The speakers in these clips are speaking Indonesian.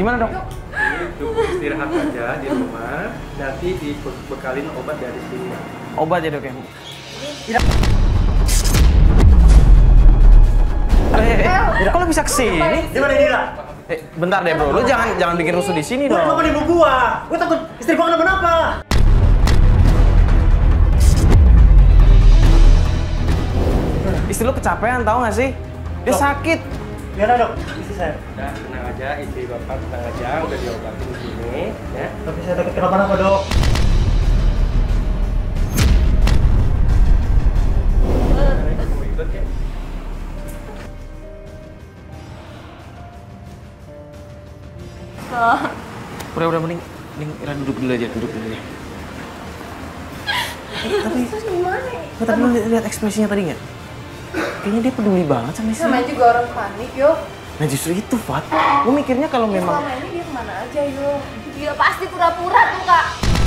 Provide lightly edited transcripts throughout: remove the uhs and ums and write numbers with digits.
Gimana dok? Ini cukup istirahat aja di rumah, nanti dibekalin obat dari sini. Obat ya dok ya? Tidak. Kok lo bisa kesini? Di mana Dila? Bentar deh bro, lo jangan bikin rusuh di sini dong. Kenapa ibu gua? Gua takut istri gua kenapa-napa. Istri lo kecapean tau gak sih? Dia sakit. Gimana dok? Istri saya. Nah, tenang aja, istri bapak tenang aja, udah diobatin di sini, ya. Tapi saya takut kenapa-napa dok. Mau ikut ya? Udah mending Ira duduk dulu aja. Tapi lo lihat ekspresinya tadi nggak? Kayaknya dia peduli banget sama istri. Namanya juga orang panik, yo. Nah justru itu, Fat. Gue mikirnya kalau memang... Selama ini dia kemana aja, yo. Dia pasti pura-pura tuh, Kak.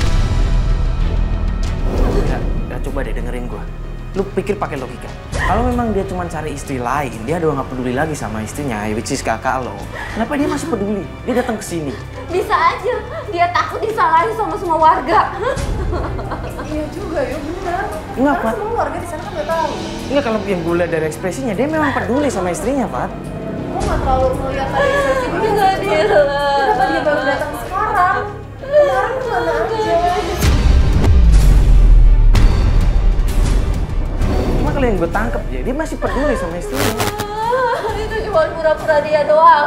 Nggak, coba deh dengerin gue. Lu pikir pakai logika. Kalau memang dia cuma cari istri lain, dia udah nggak peduli lagi sama istrinya, which is kakak lo. Kenapa dia masih peduli? Dia datang ke sini. Bisa aja. Dia takut disalahin sama semua warga. Iya juga, yo. Bener. Enggak, Fat. Semua warga di sana kan nggak tahu. Enggak, kalau yang gue lihat dari ekspresinya, dia memang peduli sama istrinya, Fat. Gue nggak terlalu melihat dari ekspresi dia. Nggak dia. Kenapa dia baru datang sekarang? Kemarin kemana aja? Cuma kalau yang gue tangkep dia masih peduli sama istrinya. Itu cuma pura-pura dia doang.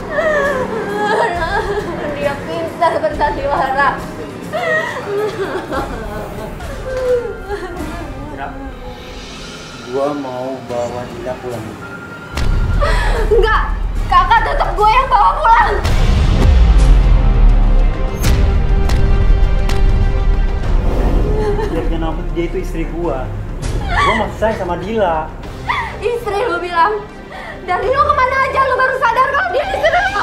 Dia pintar bersandiwara. Gua mau bawa Dila pulang. Enggak, kakak tetap gue yang bawa pulang. Dia punya nama, dia itu istri gua. Gua masih sayang sama Dila. Istri lu bilang, dari lu kemana aja lu baru sadar kalau dia istri lu.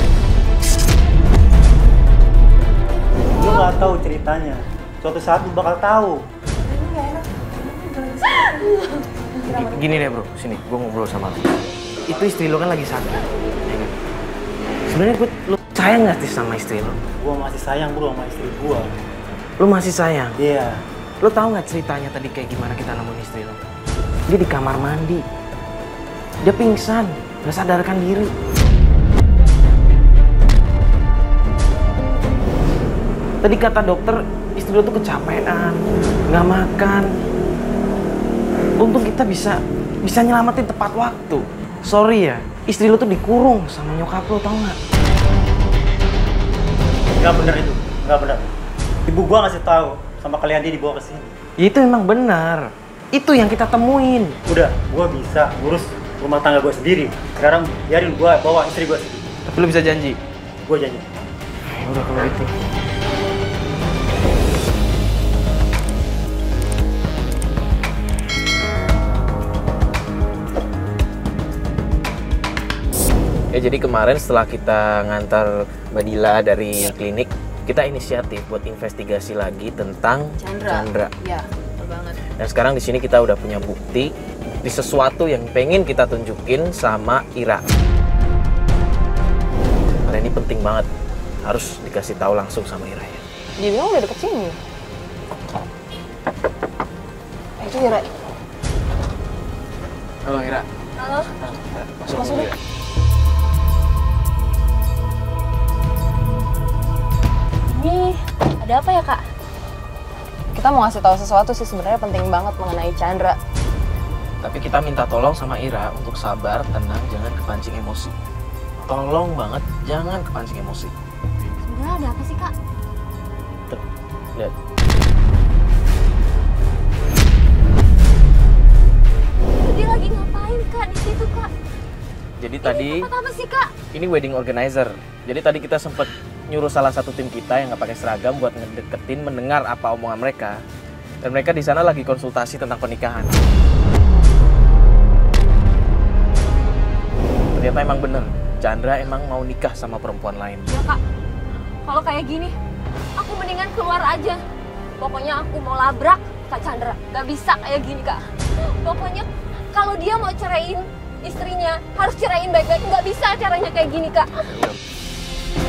Lu nggak tahu ceritanya. Suatu saat lu bakal tahu. Gini deh bro, sini, gue ngobrol sama lu. Itu istri lo kan lagi sakit, ya kan? Sebenarnya lo sayang nggak sih sama istri lo? Gua masih sayang bro sama istri gua. Lo masih sayang? Iya. Lo tahu nggak ceritanya tadi kayak gimana kita nemuin istri lo? Dia di kamar mandi, dia pingsan, nggak sadarkan diri. Tadi kata dokter, istri lo tuh kecapean, nggak makan. Untung kita bisa nyelamatin tepat waktu. Sorry ya, istri lo tuh dikurung sama nyokap lo, tau nggak? Nggak bener itu, nggak bener. Ibu gua ngasih tahu sama kalian dia dibawa ke sini. Ya, itu emang benar. Itu yang kita temuin. Udah, gua bisa ngurus rumah tangga gua sendiri. Sekarang biarin gua bawa istri gua sendiri. Tapi lo bisa janji? Gua janji. Udah kalau gitu. Ya, jadi kemarin setelah kita ngantar Mbak Dila dari klinik, kita inisiatif buat investigasi lagi tentang Chandra. Iya, betul banget. Dan sekarang di sini kita udah punya bukti di sesuatu yang pengen kita tunjukin sama Ira. Karena ini penting banget, harus dikasih tahu langsung sama Ira ya. Dia bilang udah deket sini. Itu Ira. Halo Ira. Halo. Masuk dulu ya. Ini ada apa ya kak? Kita mau ngasih tahu sesuatu sih, sebenarnya penting banget mengenai Chandra. Tapi kita minta tolong sama Ira untuk sabar, tenang, jangan kepancing emosi. Tolong banget, jangan kepancing emosi. Sebenarnya ada apa sih kak? Tuh, lihat. Dia lagi ngapain kak di situ kak? Jadi tadi Ini tempat apa sih kak? ini wedding organizer. Jadi tadi kita sempet nyuruh salah satu tim kita yang nggak pakai seragam buat ngedeketin, mendengar apa omongan mereka. Dan mereka di sana lagi konsultasi tentang pernikahan. Ternyata emang bener, Chandra emang mau nikah sama perempuan lain. Ya kak, kalau kayak gini, aku mendingan keluar aja. Pokoknya aku mau labrak Kak Chandra. Gak bisa kayak gini kak. Pokoknya kalau dia mau ceraiin istrinya, harus ceraiin baik-baik. Gak bisa caranya kayak gini kak.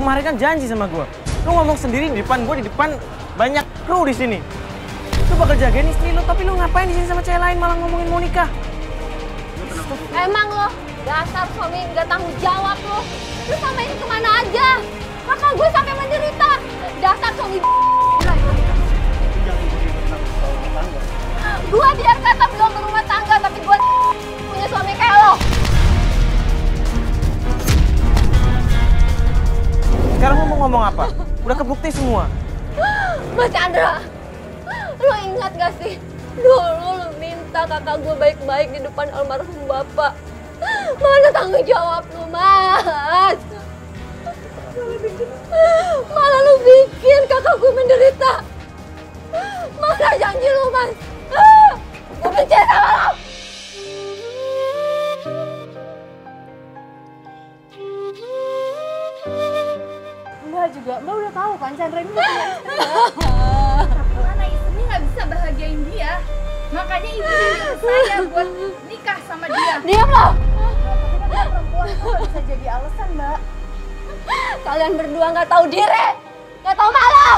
kemarin kan janji sama gue. Lu ngomong sendiri di depan gue, di depan banyak kru di sini. Lu bakal jagain istri lu, tapi lu ngapain di sini sama cewek lain malah ngomongin mau nikah? Emang lo dasar suami nggak tanggung jawab lo. Lu sama ini kemana aja? Kakak gue sampai menderita. Dasar suami. Gue biar kata belum berumah tangga, tapi gue punya suami kayak lo. Sekarang lu mau ngomong apa? Udah kebukti semua. Mas Chandra, lo ingat gak sih? Dulu lo minta kakak gue baik-baik di depan almarhum bapak. Mana tanggung jawab lo, Mas? Malah lo bikin kakak gue menderita. Mana janji lo, Mas? Gue benci sama lo. Mbak juga, Mbak udah tahu kan Chandra ini udah punya istri ya? Karena istrinya nggak bisa bahagiain dia, makanya ibu nyuruh saya buat nikah sama dia. Diam lo! Tapi kan perempuan tuh nggak bisa jadi alasan, Mbak. Kalian berdua nggak tahu diri, nggak tahu malu.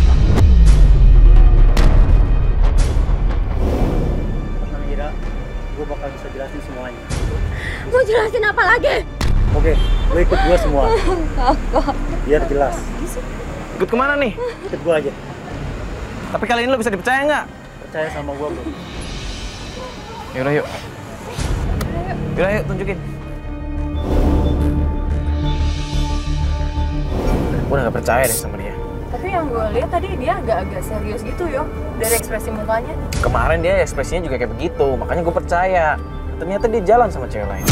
Tenang Ira, gue bakal bisa jelasin semuanya. Mau jelasin apa lagi? Oke, gue ikut gue semua. Biar jelas. Ikut kemana nih? Ikut gue aja. Tapi kali ini lo bisa dipercaya nggak? Percaya sama gue, bro. Yaudah yuk. Yaudah yuk, tunjukin. Gue udah gak percaya deh sama dia. Tapi yang gue lihat tadi dia agak-agak serius gitu yo, dari ekspresi mukanya. Kemarin dia ekspresinya juga kayak begitu, makanya gue percaya. Ternyata dia jalan sama cewek lain.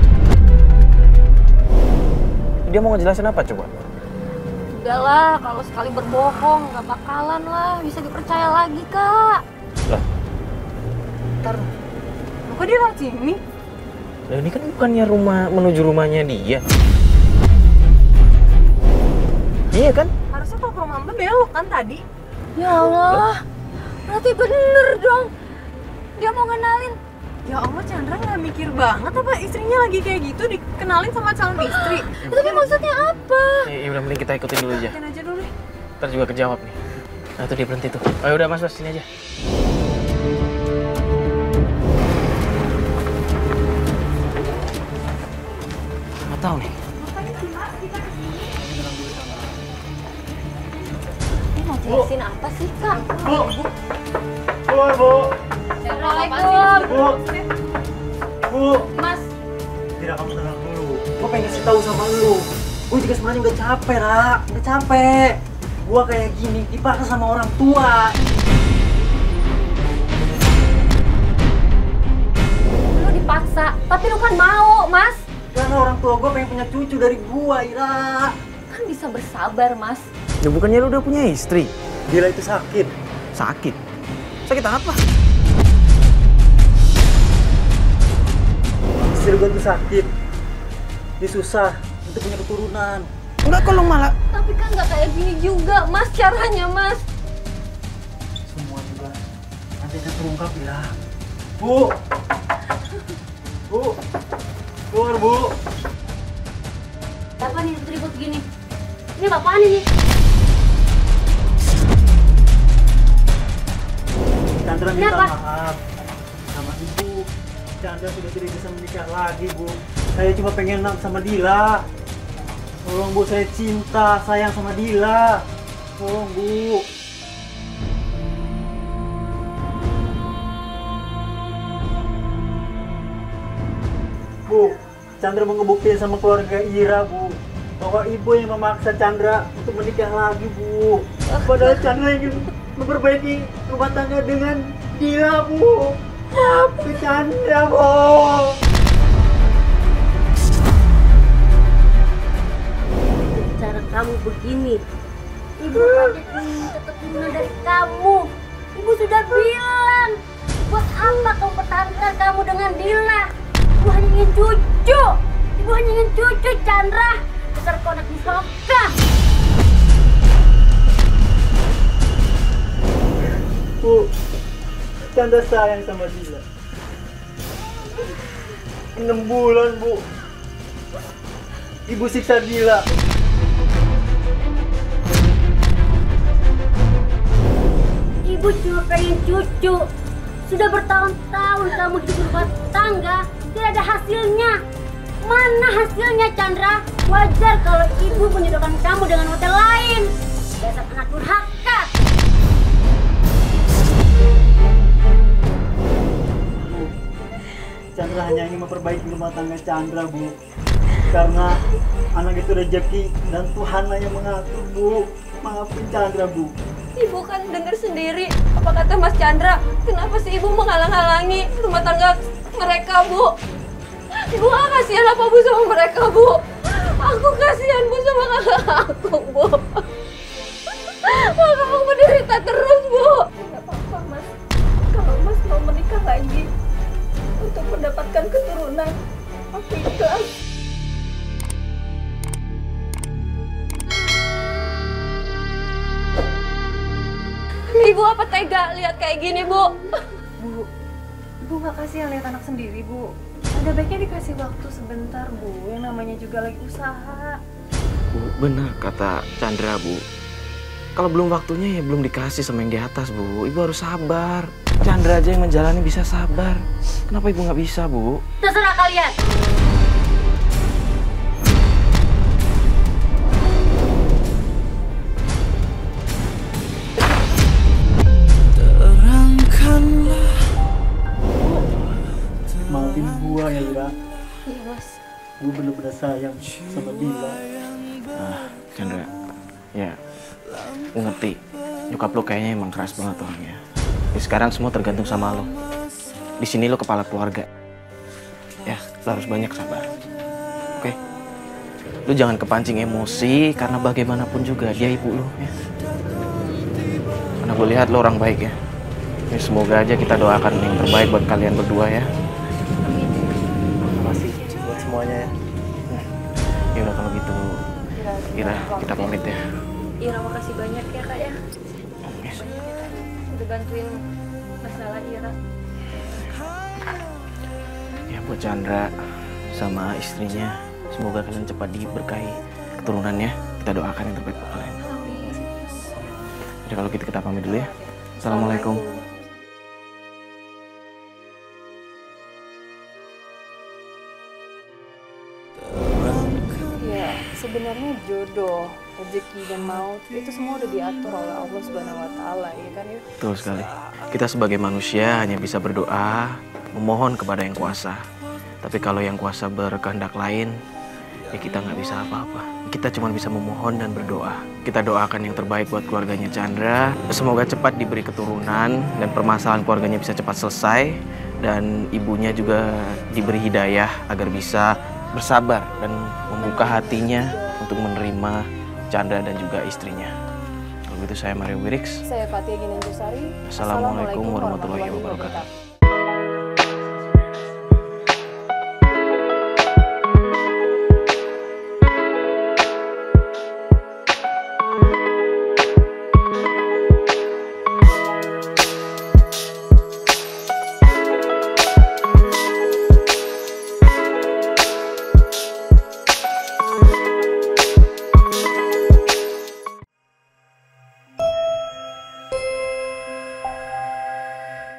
Dia mau ngejelasin apa coba? Udah lah, kalau sekali berbohong nggak bakalan lah bisa dipercaya lagi, Kak. Lah, Ntar, kok dia lewat sini? lah ini kan bukannya rumah menuju rumahnya dia. Iya kan? Harusnya kalau ke rumah Mbak belok kan tadi? Ya Allah, berarti bener dong. Dia mau ngenalin. Ya Allah, Chandra nggak mikir banget apa istrinya lagi kayak gitu dikenalin sama calon istri. Tapi maksudnya apa? Ya udah mending kita ikutin dulu aja. Ikutin aja dulu deh. Ntar juga kejawab nih. Nah tuh dia berhenti tuh. Oh udah mas sini aja. Nggak tahu nih. Ini mau jelasin apa sih, Kak? Bu! Keluar, Bu! Assalamualaikum. Bu! Bu! Mas, Ira, kamu tenang dulu. Gue pengen kasih tahu sama lu. Gue juga sebenarnya udah capek, Ra. Udah capek. Gue kayak gini dipaksa sama orang tua. lu dipaksa, tapi lu kan mau, Mas. Karena orang tua gue pengen punya cucu dari gue, Ira. Kan bisa bersabar, Mas. Ya bukannya lu udah punya istri? Gila itu sakit. Sakit? Sakit apa? Istri gue tuh sakit. Dia susah untuk punya keturunan. Enggak kok lu malah. Tapi kan nggak kayak gini juga, Mas, caranya, Mas. Semua juga nanti akan terungkap, Ira. Bu! Bu! Keluar, Bu! Apa nih ribut gini? Ini apaan ini? Chandra minta Kenapa? maaf sama ibu. Chandra sudah tidak bisa menikah lagi, Bu. Saya cuma pengen enak sama Dila. Tolong, Bu, saya cinta, sayang sama Dila. Tolong, Bu. Bu, Chandra mau ngebuktiin sama keluarga Ira, Bu, bahwa ibu yang memaksa Chandra untuk menikah lagi, Bu. Padahal Chandra ingin memperbaiki rumah tangga dengan Dila, Bu. Maafkan Chandra, Bu. Cara kamu begini. Ibu pamit minta keturunan dari kamu. Ibu sudah bilang, buat apa kamu pertahankan kamu dengan Dila? Ibu hanya ingin cucu. Ibu hanya ingin cucu, Chandra. Dasar kau anak durhaka. Bu, Chandra sayang sama Dila. 6 bulan, Bu. Ibu siksa Dila. Ibu cuma pengen cucu. Sudah bertahun-tahun kamu hidup berumah tangga, tidak ada hasilnya. Mana hasilnya, Chandra? Wajar kalau ibu menjodohkan kamu dengan hotel lain. Dasar anak durhaka. Bu, Chandra hanya ingin memperbaiki rumah tangga Chandra, Bu. Karena anak itu rezeki dan Tuhan yang mengatur, Bu. Maafin Chandra, Bu. Ibu kan dengar sendiri apa kata Mas Chandra. Kenapa sih ibu menghalang-halangi rumah tangga mereka, Bu? Ibu gak kasihan apa Bu sama mereka, Bu? Aku kasihan Bu sama kakak aku, Bu. Kakak aku menderita terus, Bu. Gak apa-apa, Mas. Kalau Mas mau menikah lagi untuk mendapatkan keturunan, aku ikhlas. Ibu apa tega lihat kayak gini, Bu? Bu nggak kasihan lihat anak sendiri, Bu. Ada baiknya dikasih waktu sebentar, Bu. Yang namanya juga lagi usaha. Bu, benar kata Chandra, Bu. Kalau belum waktunya ya belum dikasih sama yang di atas, Bu. Ibu harus sabar. Chandra aja yang menjalani bisa sabar. Kenapa ibu nggak bisa, Bu? Terserah kalian. Maafin gua ya, Ira. Iya, Mas. Gua bener-bener sayang sama Dila. Chandra, ya, gue ngerti. Nyokap lo kayaknya emang keras banget orangnya. Ya, sekarang semua tergantung sama lo. Di sini lo kepala keluarga. Ya, lo harus banyak sabar. Oke? Lo jangan kepancing emosi, karena bagaimanapun juga dia ibu lo, ya. Karena gue lihat lo orang baik, ya. Ya, semoga aja kita doakan yang terbaik buat kalian berdua, ya. Makasih buat semuanya ya. Ya udah kalau gitu, Ira, kita pamit ya. Ira, makasih banyak ya, Kak ya. Yes. Udah bantuin masalah Ira. Ya buat Chandra sama istrinya, semoga kalian cepat diberkahi keturunannya. Kita doakan yang terbaik buat kalian. Jadi kalau gitu kita pamit dulu ya. Assalamualaikum. Ya, sebenarnya jodoh, rezeki dan maut itu semua udah diatur oleh Allah Subhanahu wa taala, ya kan ya? Betul sekali. Kita sebagai manusia hanya bisa berdoa, memohon kepada yang kuasa. Tapi kalau yang kuasa berkehendak lain, ya kita nggak bisa apa-apa. Kita cuma bisa memohon dan berdoa. Kita doakan yang terbaik buat keluarganya Chandra. Semoga cepat diberi keturunan dan permasalahan keluarganya bisa cepat selesai. Dan ibunya juga diberi hidayah agar bisa bersabar dan membuka hatinya untuk menerima Chandra dan juga istrinya. Kalau gitu saya Mario Wirix. Saya Fatia Ginanjusari. Assalamualaikum warahmatullahi wabarakatuh.